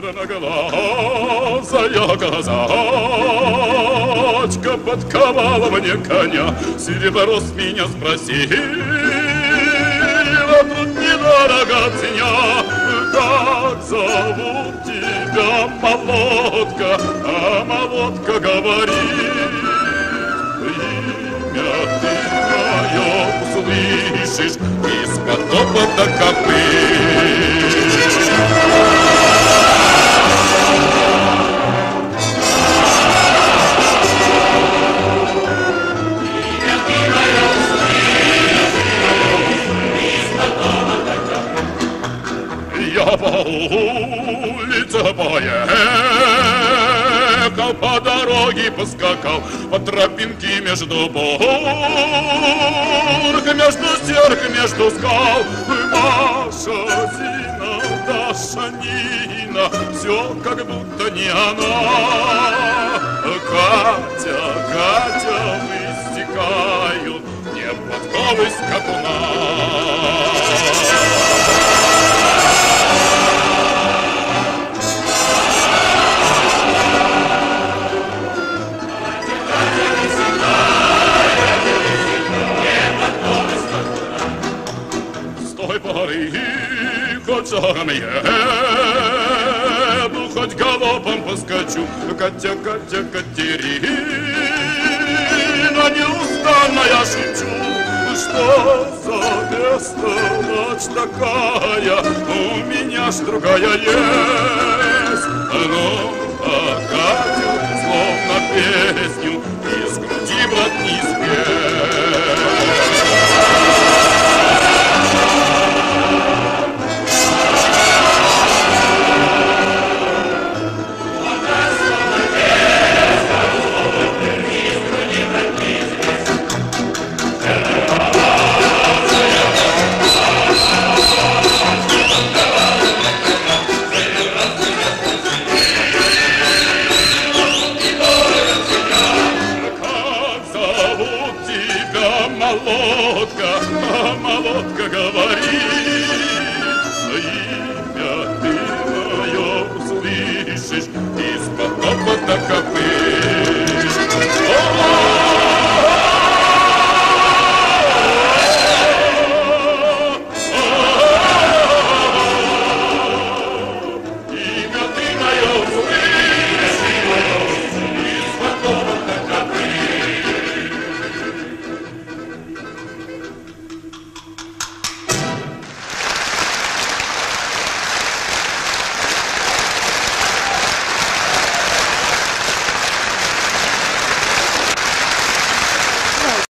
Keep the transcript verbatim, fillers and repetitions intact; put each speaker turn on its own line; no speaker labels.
Зеленоглазая казачка подковала мне коня, серебро с меня спросила, тут недорого ценя. Как зовут тебя, молодка? А молодка говорит: имя ты мое услышишь из-под топота копыт. Я по улице поехал, по дороге поскакал, по тропинке между борг, между серк, между скал. Маша, Зина, Даша, Нина, все как будто не она. Катя, Катя, выстекают не подковы скакуна. Хоть шагом еду, хоть галопом поскочу, Катя, Катя, Катерина, неустанная шепчу. Что за место ночь такая, у меня ж другая есть. Ну, а Катю, словно песню, из груди, брат, не спеть. Молодка, а молодка говорит: